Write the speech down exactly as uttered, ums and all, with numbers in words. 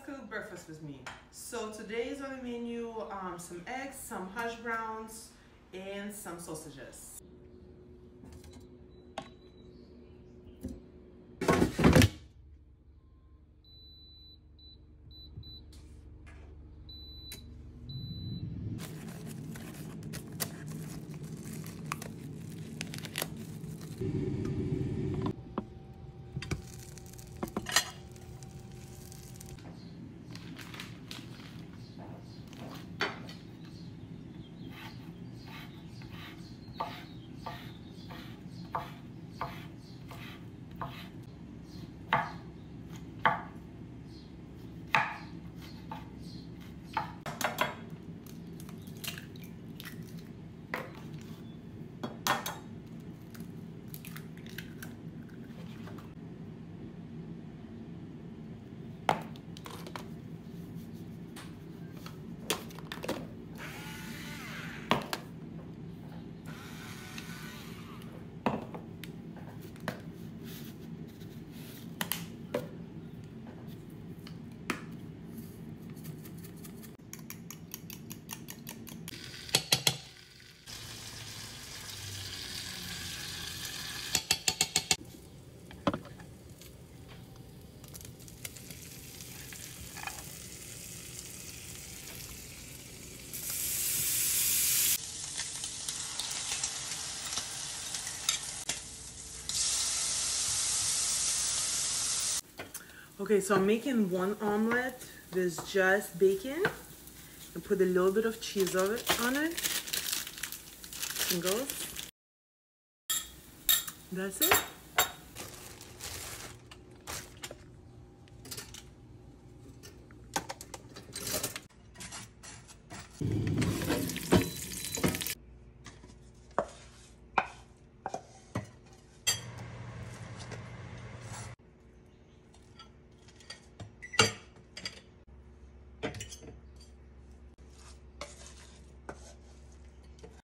cook breakfast with me. So today is on the menu um, some eggs, some hash browns, and some sausages. Okay, so I'm making one omelet with just bacon and put a little bit of cheese of it on it. Singles. That's it.